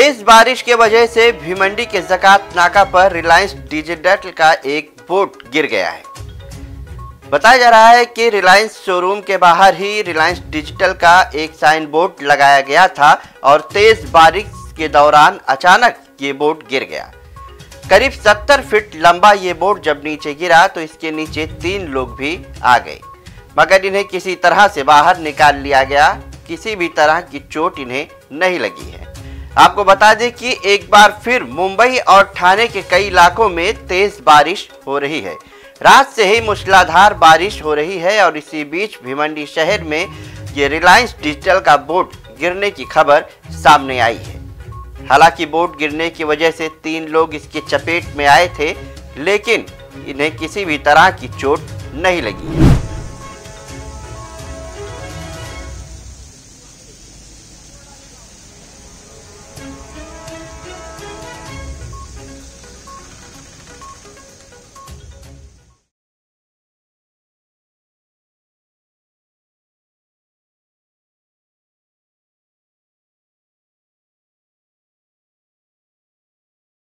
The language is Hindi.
तेज बारिश के वजह से भिवंडी के ज़कात नाका पर रिलायंस डिजिटल का एक बोर्ड गिर गया है। बताया जा रहा है कि रिलायंस शोरूम के बाहर ही रिलायंस डिजिटल का एक साइन बोर्ड लगाया गया था और तेज बारिश के दौरान अचानक ये बोर्ड गिर गया। करीब 70 फीट लंबा ये बोर्ड जब नीचे गिरा तो इसके नीचे 3 लोग भी आ गए, मगर इन्हें किसी तरह से बाहर निकाल लिया गया। किसी भी तरह की चोट इन्हें नहीं लगी है। आपको बता दें कि एक बार फिर मुंबई और ठाणे के कई इलाकों में तेज बारिश हो रही है। रात से ही मूसलाधार बारिश हो रही है और इसी बीच भिवंडी शहर में ये रिलायंस डिजिटल का बोर्ड गिरने की खबर सामने आई है। हालांकि बोर्ड गिरने की वजह से 3 लोग इसके चपेट में आए थे, लेकिन इन्हें किसी भी तरह की चोट नहीं लगी है।